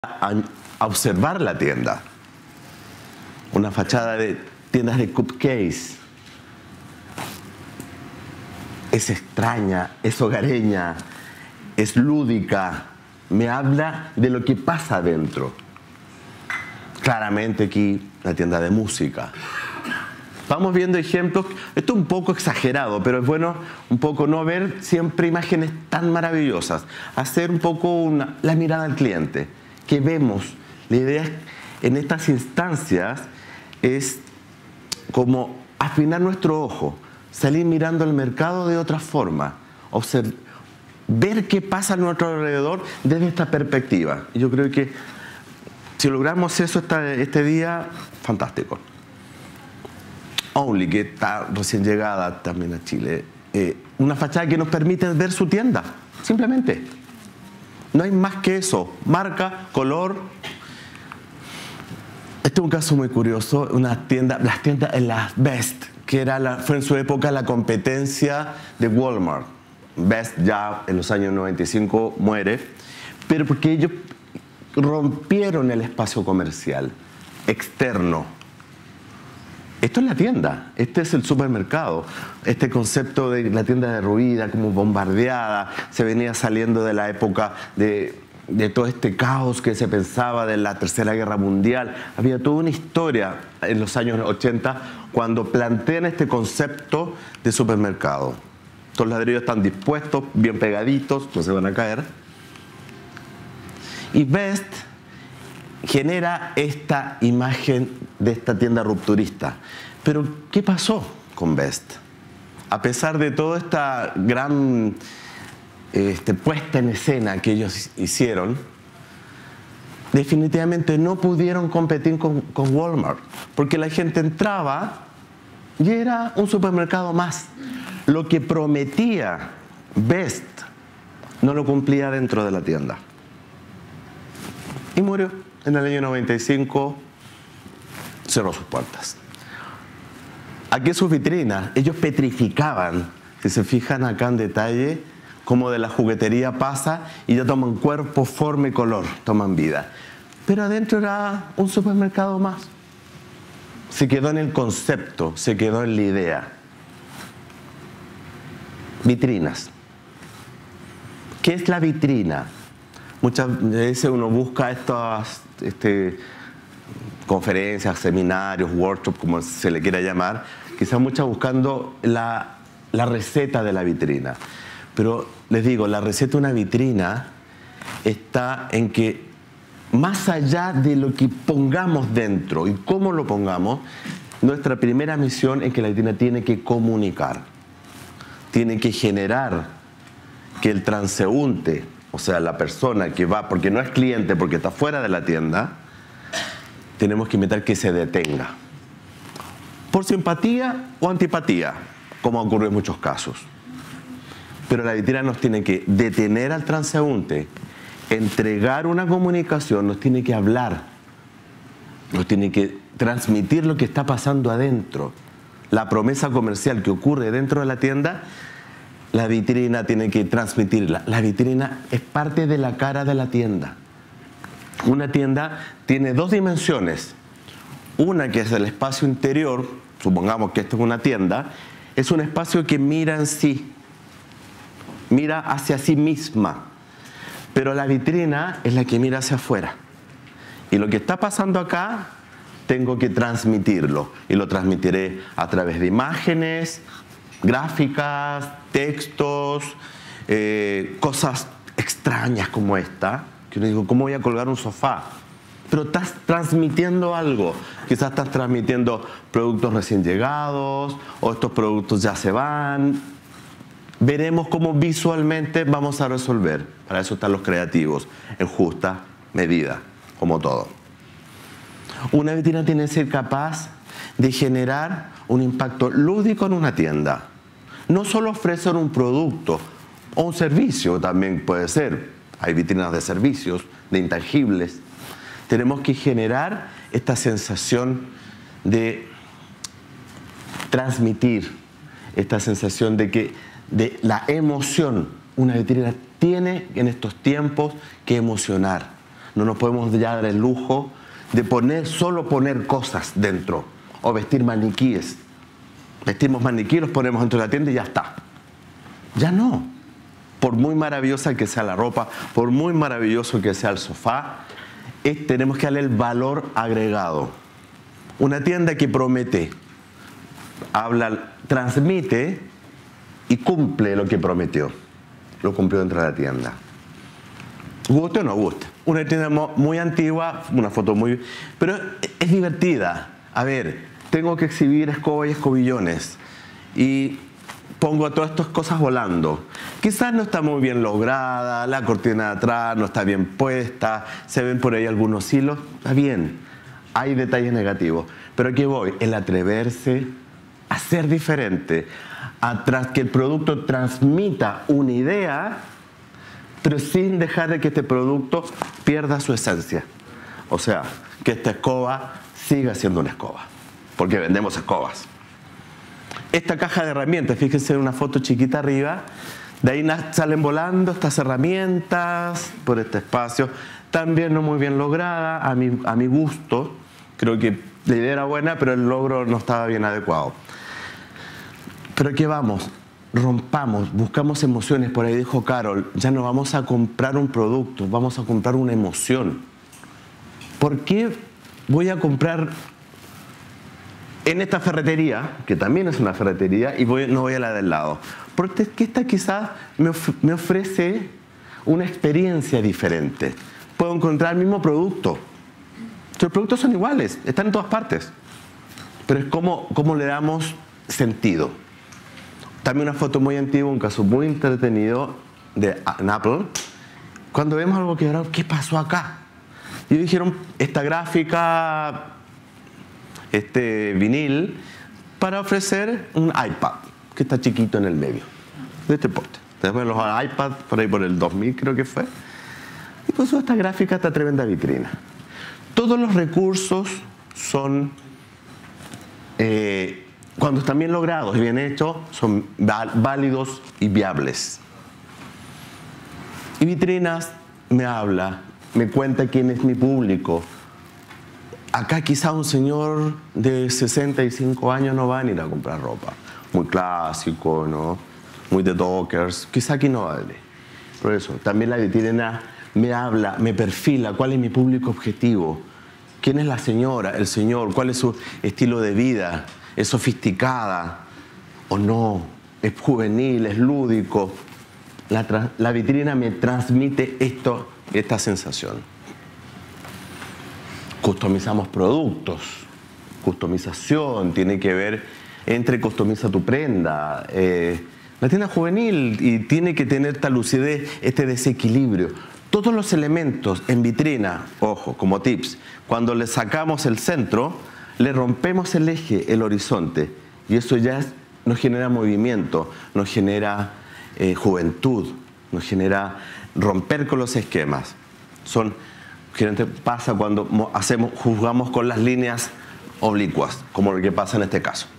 a observar la tienda. Una fachada de tiendas de cupcakes. Es extraña, es hogareña, es lúdica. Me habla de lo que pasa adentro. Claramente aquí la tienda de música. Vamos viendo ejemplos. Esto es un poco exagerado, pero es bueno un poco no ver siempre imágenes tan maravillosas. Hacer un poco la mirada al cliente. Que vemos. La idea en estas instancias es como afinar nuestro ojo. Salir mirando el mercado de otra forma. Ver qué pasa a nuestro alrededor desde esta perspectiva. Yo creo que si logramos eso este día, fantástico. Only, que está recién llegada también a Chile. Una fachada que nos permite ver su tienda, simplemente. No hay más que eso. Marca, color. Este es un caso muy curioso. Las tiendas en las Best, que fue en su época la competencia de Walmart. Best ya en los años 95 muere, pero porque ellos rompieron el espacio comercial externo. Esto es la tienda, este es el supermercado. Este concepto de la tienda derruida, como bombardeada, se venía saliendo de la época de todo este caos que se pensaba de la Tercera Guerra Mundial. Había toda una historia en los años 80 cuando plantean este concepto de supermercado. Los ladrillos están dispuestos, bien pegaditos, no se van a caer. Y Best genera esta imagen de esta tienda rupturista. Pero, ¿qué pasó con Best? A pesar de toda esta gran puesta en escena que ellos hicieron, definitivamente no pudieron competir con Walmart, porque la gente entraba y era un supermercado más. Lo que prometía Best no lo cumplía dentro de la tienda. Y murió. En el año 95 cerró sus puertas. Aquí sus vitrinas, ellos petrificaban. Si se fijan acá en detalle, cómo de la juguetería pasa y ya toman cuerpo, forma y color, toman vida. Pero adentro era un supermercado más. Se quedó en el concepto, se quedó en la idea. Vitrinas. ¿Qué es la vitrina? Muchas veces uno busca estas conferencias, seminarios, workshops, como se le quiera llamar, quizás muchas buscando la receta de la vitrina. Pero les digo, la receta de una vitrina está en que más allá de lo que pongamos dentro y cómo lo pongamos, nuestra primera misión es que la vitrina tiene que comunicar, tiene que generar que el transeúnte, o sea, la persona que va, porque no es cliente, porque está fuera de la tienda, tenemos que invitar que se detenga. Por simpatía o antipatía, como ocurre en muchos casos. Pero la vitrina nos tiene que detener al transeúnte, entregar una comunicación, nos tiene que hablar, nos tiene que transmitir lo que está pasando adentro. La promesa comercial que ocurre dentro de la tienda, la vitrina tiene que transmitirla. La vitrina es parte de la cara de la tienda. Una tienda tiene dos dimensiones. Una que es el espacio interior, supongamos que esto es una tienda, es un espacio que mira en sí, mira hacia sí misma. Pero la vitrina es la que mira hacia afuera. Y lo que está pasando acá, tengo que transmitirlo. Y lo transmitiré a través de imágenes, gráficas, textos, cosas extrañas como esta, que uno digo, ¿cómo voy a colgar un sofá? Pero estás transmitiendo algo. Quizás estás transmitiendo productos recién llegados, o estos productos ya se van. Veremos cómo visualmente vamos a resolver. Para eso están los creativos, en justa medida, como todo. Una vitrina tiene que ser capaz de generar un impacto lúdico en una tienda. No solo ofrecer un producto o un servicio, también puede ser. Hay vitrinas de servicios, de intangibles. Tenemos que generar esta sensación de transmitir, esta sensación de la emoción. Una vitrina tiene en estos tiempos que emocionar. No nos podemos ya dar el lujo de solo poner cosas dentro o vestir maniquíes. Vestimos maniquíes, los ponemos dentro de la tienda y ya está. Ya no. Por muy maravillosa que sea la ropa, por muy maravilloso que sea el sofá, tenemos que darle el valor agregado. Una tienda que promete, habla, transmite y cumple lo que prometió. Lo cumplió dentro de la tienda. ¿Guste o no guste? Una tienda muy antigua, una foto muy... Pero es divertida. A ver, tengo que exhibir escobas y escobillones. Y pongo todas estas cosas volando. Quizás no está muy bien lograda, la cortina de atrás no está bien puesta, se ven por ahí algunos hilos. Está bien, hay detalles negativos. Pero aquí voy, el atreverse a ser diferente, que el producto transmita una idea, pero sin dejar de que este producto pierda su esencia. O sea, que esta escoba siga siendo una escoba, porque vendemos escobas. Esta caja de herramientas, fíjense en una foto chiquita arriba, de ahí salen volando estas herramientas por este espacio, también no muy bien lograda, a mi gusto. Creo que la idea era buena, pero el logro no estaba bien adecuado. Pero aquí vamos, rompamos, buscamos emociones. Por ahí dijo Carol, ya no vamos a comprar un producto, vamos a comprar una emoción. ¿Por qué voy a comprar en esta ferretería, que también es una ferretería, y no voy a la del lado? Porque esta quizás me ofrece una experiencia diferente. Puedo encontrar el mismo producto. Los productos son iguales, están en todas partes. Pero es cómo le damos sentido. También una foto muy antigua, un caso muy entretenido en Apple. Cuando vemos algo que ahora, ¿qué pasó acá? Y dijeron, esta gráfica, este vinil, para ofrecer un iPad, que está chiquito en el medio, de este porte. Después los iPads, por ahí por el 2000 creo que fue. Y puso esta gráfica, esta tremenda vitrina. Todos los recursos son... cuando están bien logrados y bien hechos, son válidos y viables. Y Vitrinas me habla, me cuenta quién es mi público. Acá quizá un señor de 65 años no va a venir a comprar ropa. Muy clásico, ¿no? Muy de Dockers. Quizá aquí no vale. Por eso, también la vitrina me habla, me perfila cuál es mi público objetivo. ¿Quién es la señora, el señor? ¿Cuál es su estilo de vida? ¿Es sofisticada o no? ¿Es juvenil? ¿Es lúdico? La vitrina me transmite esta sensación. Customizamos productos. Customización tiene que ver entre customiza tu prenda. La tienda juvenil y tiene que tener esta lucidez, este desequilibrio. Todos los elementos en vitrina, ojo, como tips, cuando le sacamos el centro, le rompemos el eje, el horizonte, y eso ya nos genera movimiento, nos genera juventud, nos genera romper con los esquemas. Generalmente pasa cuando juzgamos con las líneas oblicuas, como lo que pasa en este caso.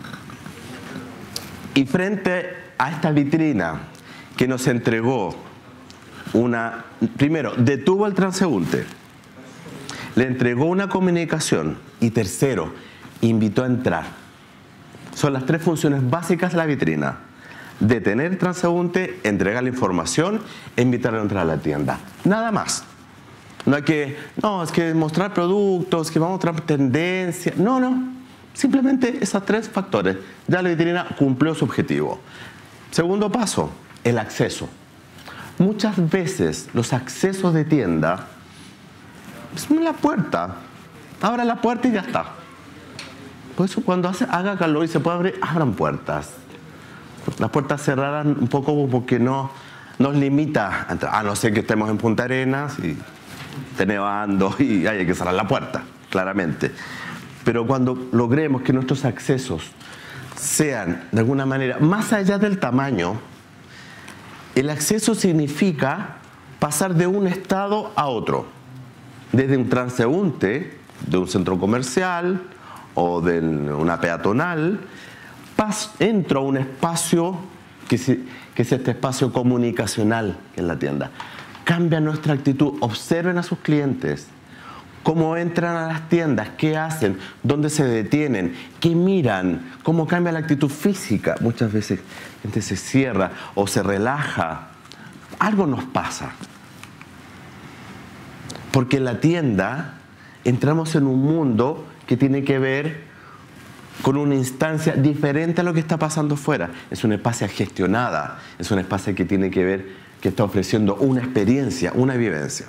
Y frente a esta vitrina que nos entregó primero, detuvo al transeúnte, le entregó una comunicación y tercero, invitó a entrar. Son las tres funciones básicas de la vitrina: detener al transeúnte, entregar la información e invitarlo a entrar a la tienda. Nada más. No es que mostrar productos, que vamos a mostrar tendencias. No. Simplemente esos tres factores. Ya la vitrina cumplió su objetivo. Segundo paso, el acceso. Muchas veces los accesos de tienda son la puerta. Abra la puerta y ya está. Por eso cuando haga calor y se puede abrir, abran puertas. Las puertas cerradas un poco porque no nos limita a entrar. A no ser que estemos en Punta Arenas y esté nevando y hay que cerrar la puerta, claramente. Pero cuando logremos que nuestros accesos sean de alguna manera más allá del tamaño, el acceso significa pasar de un estado a otro. Desde un transeúnte, de un centro comercial o de una peatonal, entro a un espacio que es este espacio comunicacional que es la tienda. cambia nuestra actitud. Observen a sus clientes. Cómo entran a las tiendas, qué hacen, dónde se detienen, qué miran, cómo cambia la actitud física. Muchas veces la gente se cierra o se relaja. Algo nos pasa. Porque en la tienda entramos en un mundo que tiene que ver con una instancia diferente a lo que está pasando fuera. Es una espacio gestionada, es un espacio que tiene que ver, que está ofreciendo una experiencia, una vivencia.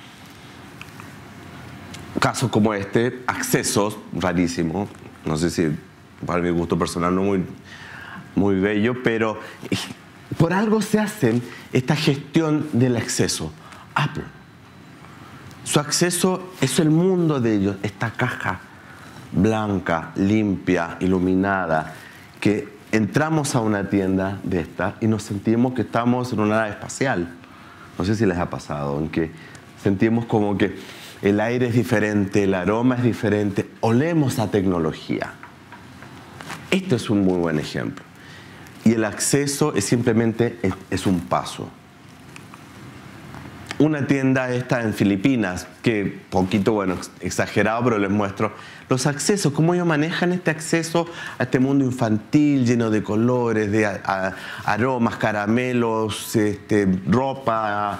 Casos como este, accesos, rarísimo, no sé si para mi gusto personal no muy bello, pero por algo se hacen esta gestión del acceso. Apple, su acceso es el mundo de ellos, esta caja blanca, limpia, iluminada, que entramos a una tienda de esta y nos sentimos que estamos en una nave espacial. No sé si les ha pasado, en que sentimos como que el aire es diferente, el aroma es diferente, olemos a tecnología. Esto es un muy buen ejemplo. Y el acceso es simplemente es un paso. Una tienda esta en Filipinas, que poquito, bueno, exagerado, pero les muestro los accesos, cómo ellos manejan este acceso a este mundo infantil lleno de colores, de aromas, caramelos, ropa,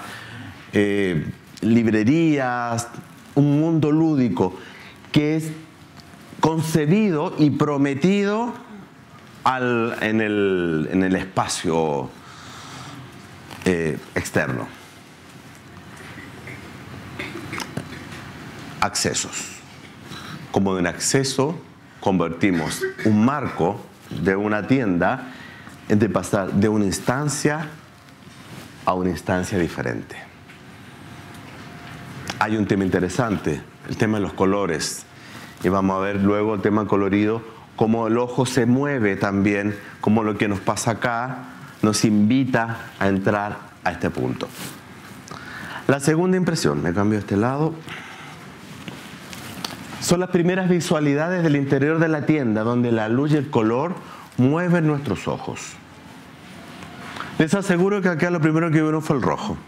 librerías, un mundo lúdico que es concebido y prometido en el espacio externo. Accesos. Como de un acceso convertimos un marco de una tienda en de pasar de una instancia a una instancia diferente. Hay un tema interesante, el tema de los colores. Y vamos a ver luego el tema colorido, cómo el ojo se mueve también, cómo lo que nos pasa acá nos invita a entrar a este punto. La segunda impresión, me cambio a este lado, son las primeras visualidades del interior de la tienda, donde la luz y el color mueven nuestros ojos. Les aseguro que acá lo primero que vieron fue el rojo.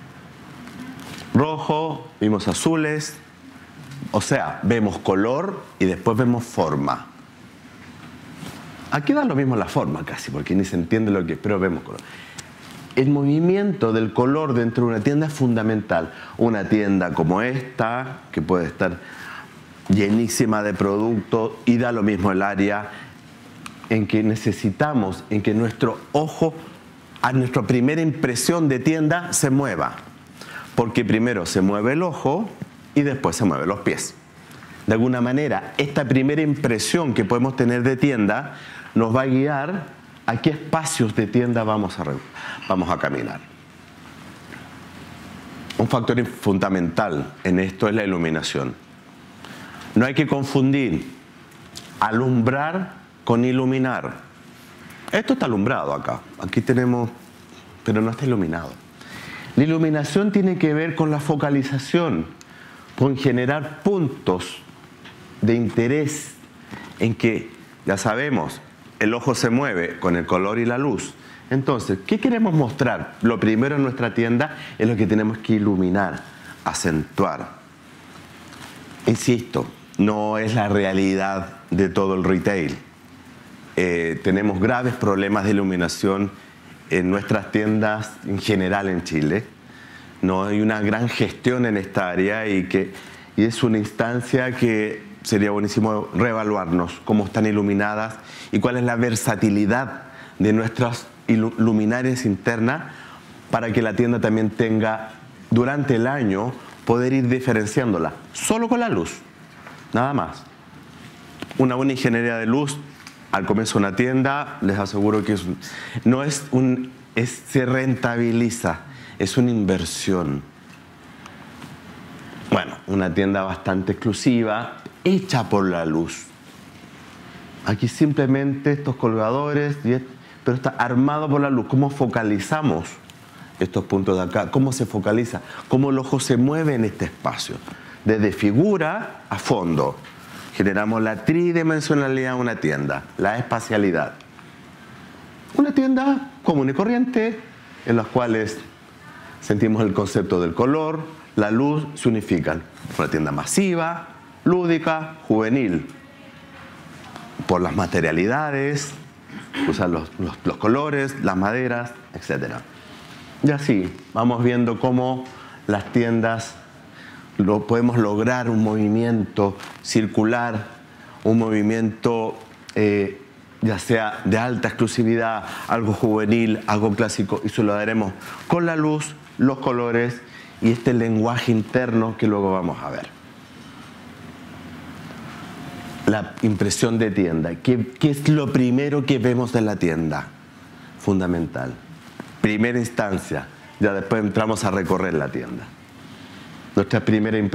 Rojo, vimos azules, o sea, vemos color y después vemos forma. Aquí da lo mismo la forma casi, porque ni se entiende lo que es, pero vemos color. El movimiento del color dentro de una tienda es fundamental. Una tienda como esta, que puede estar llenísima de productos, y da lo mismo el área en que necesitamos, en que nuestro ojo, a nuestra primera impresión de tienda, se mueva. Porque primero se mueve el ojo y después se mueven los pies. De alguna manera, esta primera impresión que podemos tener de tienda nos va a guiar a qué espacios de tienda vamos a caminar. Un factor fundamental en esto es la iluminación. No hay que confundir alumbrar con iluminar. Esto está alumbrado acá. Aquí tenemos, pero no está iluminado. La iluminación tiene que ver con la focalización, con generar puntos de interés en que, ya sabemos, el ojo se mueve con el color y la luz. Entonces, ¿qué queremos mostrar? Lo primero en nuestra tienda es lo que tenemos que iluminar, acentuar. Insisto, no es la realidad de todo el retail. Tenemos graves problemas de iluminación en nuestras tiendas en general en Chile. No hay una gran gestión en esta área y es una instancia que sería buenísimo reevaluarnos cómo están iluminadas y cuál es la versatilidad de nuestras luminarias internas para que la tienda también tenga durante el año poder ir diferenciándola solo con la luz, nada más. Una buena ingeniería de luz al comienzo de una tienda, les aseguro que se rentabiliza, es una inversión. Bueno, una tienda bastante exclusiva, hecha por la luz. Aquí simplemente estos colgadores, pero está armado por la luz. ¿Cómo focalizamos estos puntos de acá? ¿Cómo se focaliza? ¿Cómo el ojo se mueve en este espacio? Desde figura a fondo. Generamos la tridimensionalidad de una tienda, la espacialidad. Una tienda común y corriente, en las cuales sentimos el concepto del color, la luz, se unifican. Una tienda masiva, lúdica, juvenil. Por las materialidades, usan los colores, las maderas, etc. Y así vamos viendo cómo las tiendas podemos lograr un movimiento circular, un movimiento ya sea de alta exclusividad, algo juvenil, algo clásico, y se lo daremos con la luz, los colores y este lenguaje interno que luego vamos a ver. La impresión de tienda. ¿Qué es lo primero que vemos de la tienda? Fundamental. Primera instancia. Ya después entramos a recorrer la tienda. Nuestra primera impresión.